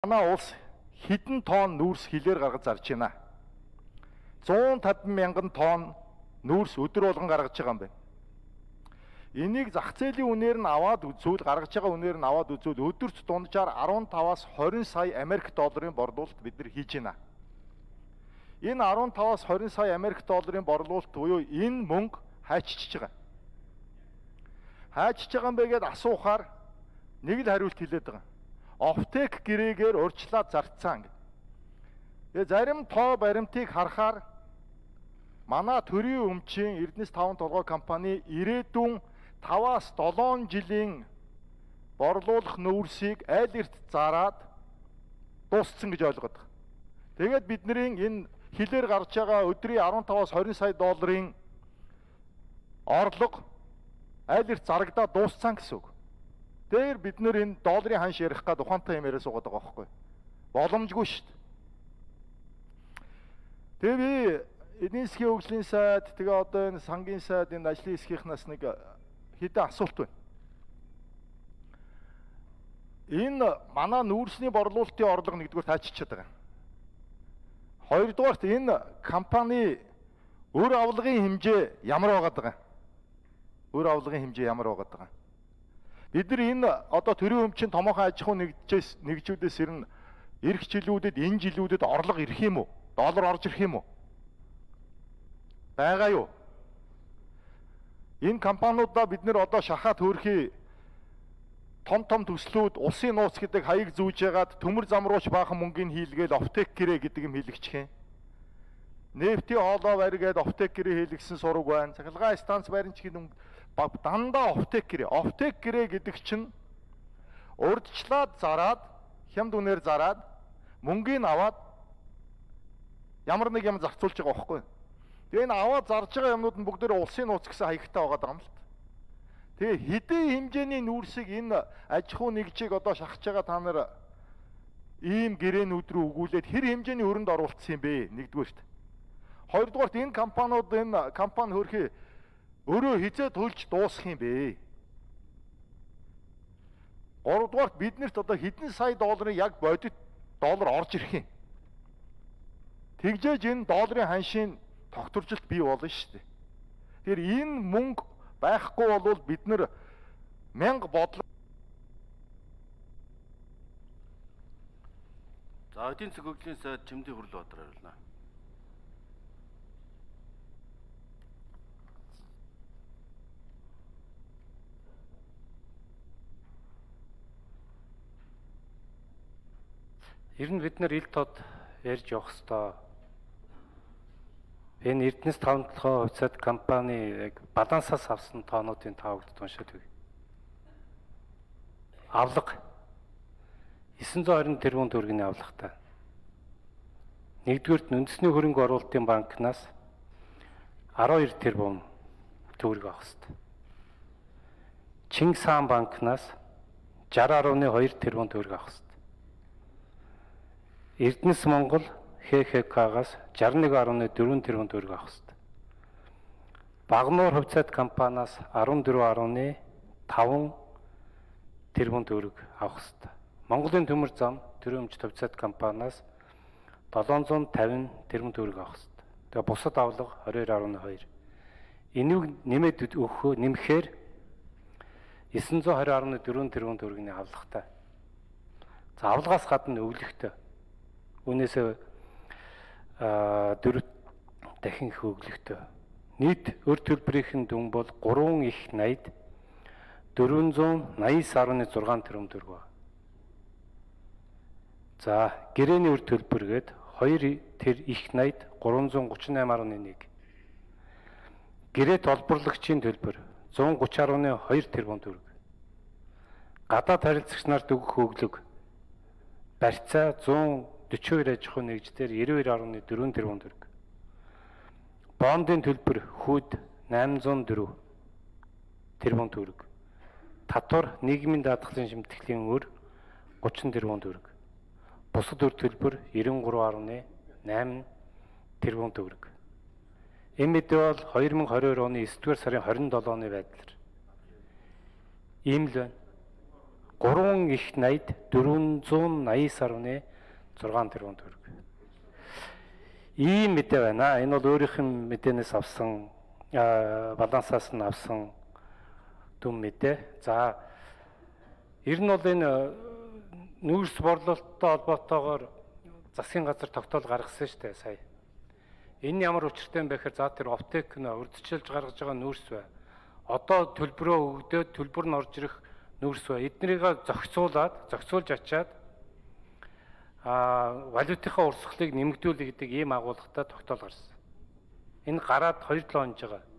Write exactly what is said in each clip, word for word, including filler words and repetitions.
манай улс хэдэн тонн нүүрс хилээр гаргаж зарж байна. зуун тавин мянган тонн нүүрс өдөр болгон гаргаж байгаа юм байна. Энийг зах зээлийн үнээр нь аваад үзвэл, гаргаж байгаа үнээр нь аваад үзвэл өдөрт дунджаар арван таваас хорин сая Америк долларын борлуулалт бид нар хийж байна. Энэ арван таваас хорин сая Америк долларын борлуулалт буюу энэ мөнгө хайчиж байгаа. Хайчиж байгаа юм бэ гэдээ асуухаар нэг л хариулт хэлээд байгаа. Офтек гэрээгээр урьдчилаад зарцсан гэдэг. Тэгээ зарим тоо баримтыг харахаар манай төрийн өмчийн Эрдэнэс таван толгой компани ирээдүйн таваас долоон жилийн борлуулах нүүрсийг айл эрт зараад дууссан гэж ойлгоод байгаа. Тэгээд бидний энэ хилээр гарч байгаа өдрийн арван таваас хорин сая долларын орлого айл эрт зарагдаад дууссан гэсэн үг. Дээр бид нэр энэ долларын ханш ярих гээд ухаантай юм яриа суугаад байгаа байхгүй. Боломжгүй шүү дээ. Тэгээ би эдийн засгийн хөгжлийн сайд, тэгээ одоо энэ сангийн сайд, энэ ажлын хэсгийнхнаас нэг хэдэн асуулт байна. Энэ манай нүүрсний борлуулалтын орлого нэгдүгээр тааччихад байгаа. Хоёрдугаарт энэ компани өр авлагын хэмжээ ямар байгаад байгаа? Өр авлагын хэмжээ ямар байгаад байгаа? Бид нар энэ одоо төрийн өмчийн томоохон аж ахуй нэгжээс нэгжүүдээс ирнэ эх жилүүдэд энэ жилүүдэд орлого ирэх юм уу? Доллар орж ирэх юм уу? Байгаа юу? Энэ компаниудаа бид нэр одоо шахаад хөөрхий том том төслүүд улсын нууц гэдэг хаяг зүүж ягаад төмөр зам рууч баахан мөнгөний хийлгээл офтек гэрээ гэдэг юм хийлэгчих юм. Нефтийн хоолой барьгээд офтек гэрээ хийлгсэн сураг байна. Цахилгаан станц барьж гин дандаа офтек гэрээ. Офтек гэрээ гэдэг чинь урдчлаад зараад хямд үнээр зараад мөнгөний аваад ямар нэг юм зарцуулж байгаа байхгүй. Тэгээ энэ аваад зарж байгаа юмнууд нь бүгдээ улсын нууц гэсэн хаягтай байгаа юм л та. Тэгээ хэдийн хэмжээний нүүрсийг энэ аж ахуй нэгжийг одоо шахаж байгаа та нар ийм гэрээнүүд рүү өгүүлээд хэр хэмжээний өрөнд оруулсан юм бэ? Нэгдүгээрт. Хоёрдугаарт энэ компаниуд энэ компани хөрхий өөрөө хизээ төлж дуусах юм бэ? Гуравдугаарт биднэрт одоо хэдэн сая долларын яг бодит доллар орж ирэх юм. Тэгжээж энэ долларын ханшийн тогтворжилт бий болно шүү дээ. Тэгэхээр энэ мөнгө байхгүй бол бид нэр мянга бодлоо. За эдийн засгийн хөгжлийн сайд Чимдийн Хүрэл Баатар хариулна. Ер нь бид нар ил тод ярьж явах ёстой. Энэ Эрдэнэс таван толгой хувьцаат компани балансаас авсан тоонуудын тавагд уншаад үгүй. Авлага девять сто двадцать тэрбум төгрөгийн авлагатай. Нэгдүгürt үндэсний хөрөнгө оруулалтын банкнаас twelve тэрбум төгрөг авах ёстой. Чингис хаан банкнаас sixty point two тэрбум төгрөг авах ёстой. Эрдэнэс Монгол Х Х К-гаас sixty-one point four тэрбум төгрөг авах ёстой. Багнуур хувьцаат компаниас fourteen point five тэрбум төгрөг авах ёстой. Монголын төмөр зам төрийн өмч хувьцаат компаниас seven hundred fifty тэрбум төгрөг авах ёстой. Тэгээ бусад авлага twenty-two point two. Энийг нэмээд өгөхөө нэмэхээр nine hundred twenty point four тэрбум төгрөгийн авлагатай. За авлагаас гадна өглөхтэй. Үүнээсээ дөрөв дахин их өглөхтэй. Нийт өр төлбөрийн дүн бол three их eighty four hundred ninety-nine point six тэрбум төгрөг ба. За гэрээний өр төлбөргээд two тэр их eighty three thirty-eight point one. Гэрээ толборлагчийн төлбөр one thirty point two тэрбум төгрөг. Гадаад харилцагч нарт өгөх өглөг барьцаа one forty-two аж ахуй нэгждэр ninety-two point four тэрбум төгрөг. Бондын төлбөр хүүд eight oh four тэрбум төгрөг. Татвар нийгмийн даатгалын шимтгэлийн өр thirty тэрбум төгрөг. Бусад өр төлбөр ninety-three point eight тэрбум төгрөг. Энэ мэдээ бол twenty twenty-two оны nine дугаар сарын twenty-seven оны байдлаар ийм л байна. гурван их найд дөрвөн зуун наяс арвны зургаан тэрбум төгрөг. Ийм мэдээ байна. Энэ бол өөрийнх нь мэдээнээс авсан балансаас нь авсан дүн мэдээ. За ер нь бол энэ нүүрс борлуулалттай холбоотойгоор засгийн газар тогтоол гаргасан шүү дээ сая. Энэ ямар учиртай юм бэ гэхээр за тэр оптек нь урьдчилж гаргаж байгаа нүүрс бай. Одоо төлбөрөө өгдөөд төлбөр нь орж ирэх нүүрс бай. Эднэрийг зохицуулаад, зохицуулж ачаад а валютынхаа урсгалыг нэмэгдүүлэх гэдэг ийм агуулгатай тогтоол гарсан. Энэ гараад хоёр долоо хоног байгаа.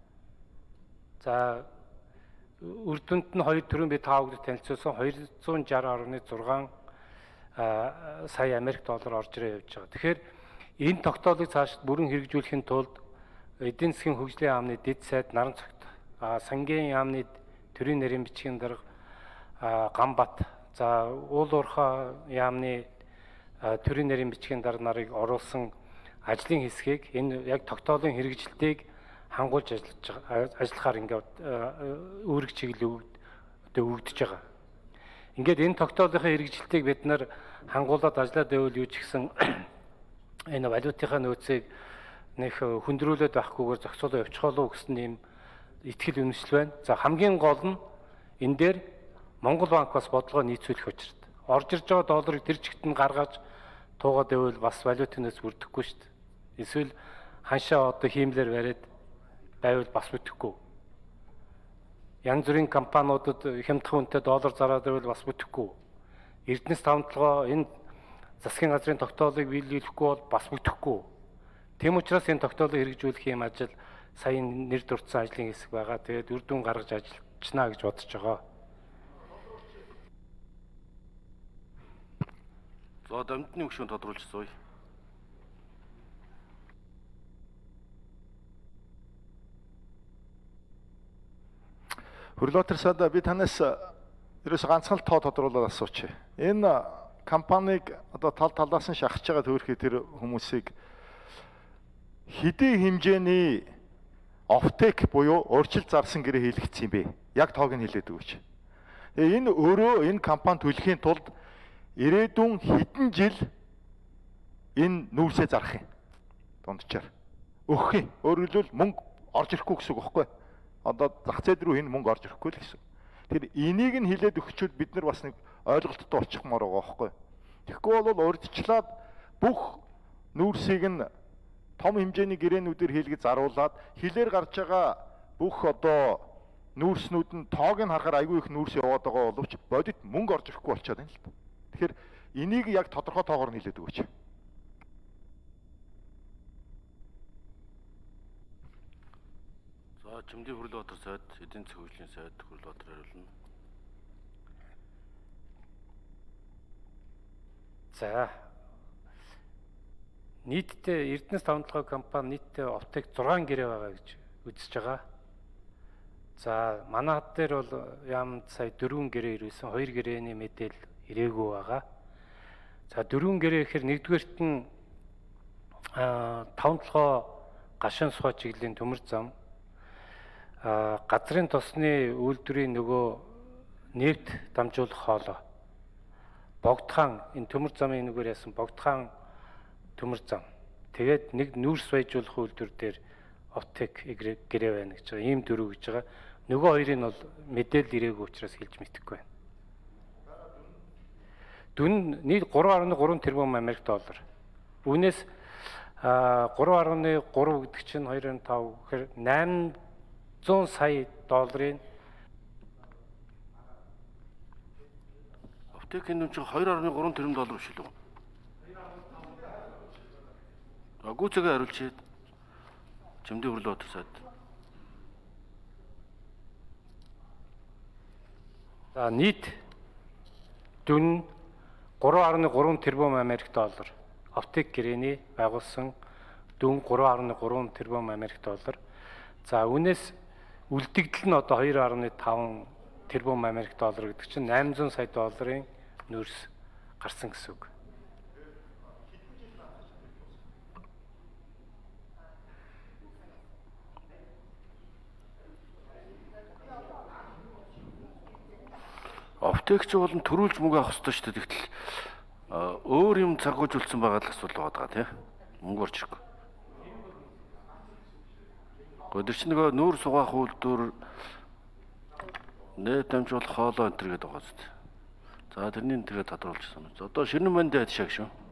За үр дүнд нь хоёр төрлийн би та бүгд танилцуулсан хоёр зуун шалгал орны зургаан сая Америк доллар орж ирээ явж байгаа. Тэгэхээр энэ тогтоолыг цаашид бүрэн хэрэгжүүлэхийн тулд эдийн засгийн хөгжлийн яамны дэд сайд наран цогт, сангийн яамны төрийн нэрийн бичгийн дарга Гамбат, за уул уурхай яамны төрийн нэрийн бичгийн дарга нарыг оруулсан ажлын хэсгийг энэ яг тогтоолын хэрэгжилтийг хангуулж ажиллахаар ингээд үүрэг чиглэл өгдөж байгаа. Ингээд энэ тогтоолынхаа хэрэгжилтийг бид нар хангуулад ажиллаад байвал юу ч гэсэн энэ валютынхаа нөөцийг нэг хүндрүүлээд байхгүйгээр зохицуулаад явчих болов гэсэн юм итгэл үнэмшил байна. За хамгийн гол нь энэ дээр Монгол банк бас бодлогоо нийцүүлэх учиртай. Орж ирж байгаа долларыг тэр чигт нь гаргаж туугаад байвал бас валютын нөөц бүрдэхгүй шүү дээ. Эсвэл ханшаа одоо хиймлэр бариад байвал бас бүтэхгүй. Янз бүрийн компаниудад хямдхан үнэтэй доллар зараад байвал бас бүтэхгүй. Эрдэнэс тавталгоо энэ засгийн газрын тогтоолыг биелүүлэхгүй бол бас бүтэхгүй. Тэм учраас энэ тогтоолыг хэрэгжүүлэх юм ажил саяын нэр дурдсан ажлын хэсэг байгаа. Тэгээд үр дүн гаргаж ажиллана гэж бодож байгаа. За дамжны өгшөнд тодруулж сууя. Хөрлөтер сада би танаас ерөөс ганцхан л тоо тодруулаад асууч. Энэ компанийг одоо тал талаас нь шахаж байгаа төөрхий тэр хүмүүсийг хэдийн хэмжээний офтек буюу урьдчил зарсан гэрээ хийлгэсэн юм бэ? Яг тоог нь хэлээд өгөөч. Тэгээ энэ өөрөө энэ компани төлөхийн тулд ирээдүйн хэдэн жил энэ нүүрсээ зарах юм. Дундчаар өгөх юм. Өөрөөр хэлбэл мөнгө орж ирэхгүй гэсэн үг байхгүй юу? Одоо зах зээл рүү энэ мөнгө орж ирэхгүй л гэсэн. Тэр энийг нь хилээд өгчүүд бид нар бас нэг ойлголттой болчихмоор байгаа байхгүй юу? Тэгэхгүй бол урьдчилаад бүх нүүрсийг нь том хэмжээний гэрээнүүдээр хийлгэж заруулаад хилээр гарч байгаа бүх одоо нүүрснүүд нь тоог нь харахаар айгүй их нүүрс яваад байгаа боловч бодит мөнгө орж ирэхгүй болчиход байна л да. Тэгэхээр энийг яг тодорхой тоогоор нь хэлээд өгөөч. За Чимдийн Хүрлбаатар сайд, эдийн засгийн хөгжлийн сайд Хүрлбаатар хариулна. За нийтдээ Эрдэнэс тавталгын компани нийтдээ оптек зургаан гэрээ байгаа гэж үзэж байгаа. За манай хад дээр бол яамд сая дөрвөн гэрээ ирсэн, хоёр гэрээний мэдээлэл ирээгүй байгаа. За дөрвөн гэрээ гэхээр нэгдүгээрт нь тавталгын гашуун сухай чиглэлийн төмөр зам, газрын тосны үйлдвэрийн нөгөө нефт дамжуулах хоолой, Богдхан энэ төмөр замын нэгээр яасан Богдхан төмөр зам. Тэгээд нэг нүүрс баяжуулах үйлдвэр дээр оптек гэрээ байна гэж байгаа. Ийм дөрөв гэж байгаа. Нөгөө хоёрыг нь бол мэдээлэл ирээгүй учраас хэлж мэдэхгүй байна. Дүн нийт гурван гаруй гурван тэрбум Америк доллар. Үүнээс гурван гаруй гурав гэдэг чинь хоёр гаруй тав гэхээр найман сая долларын Оптекийн нүн чинь хоёр гаруй гурван тэрбум доллар биш үү? Агууцагаа хариулчихэд Чимдийн Хүрлбаатар сайд. За нийт дүн гурван гаруй гурван тэрбум Америк доллар. Оптек гэрээний байгуулсан дүн гурван гаруй гурван тэрбум Америк доллар. За үүнээс үлдэгдэл нь одоо хоёр гаруй таван тэрбум Америк доллар гэдэг чинь найман сая долларын нүүрс гарсан гэсэн үг. Аптекч болон төрүүлж мөнгө авах хэрэгтэй шүү дээ. Тэгтэл өөр юм цагуужулсан байгаа л асуудал байгаа даа тий. Мөнгө орж ирэхгүй. Өдөр чи нөгөө нүүр сугаах үйлдвэр нэ дамжуулах хоолой энэ төр гэдэг байгаа зү. За тэрний энэ тэргээ тодруулчихсан. Одоо Ширнэн банд яд шаг шүү.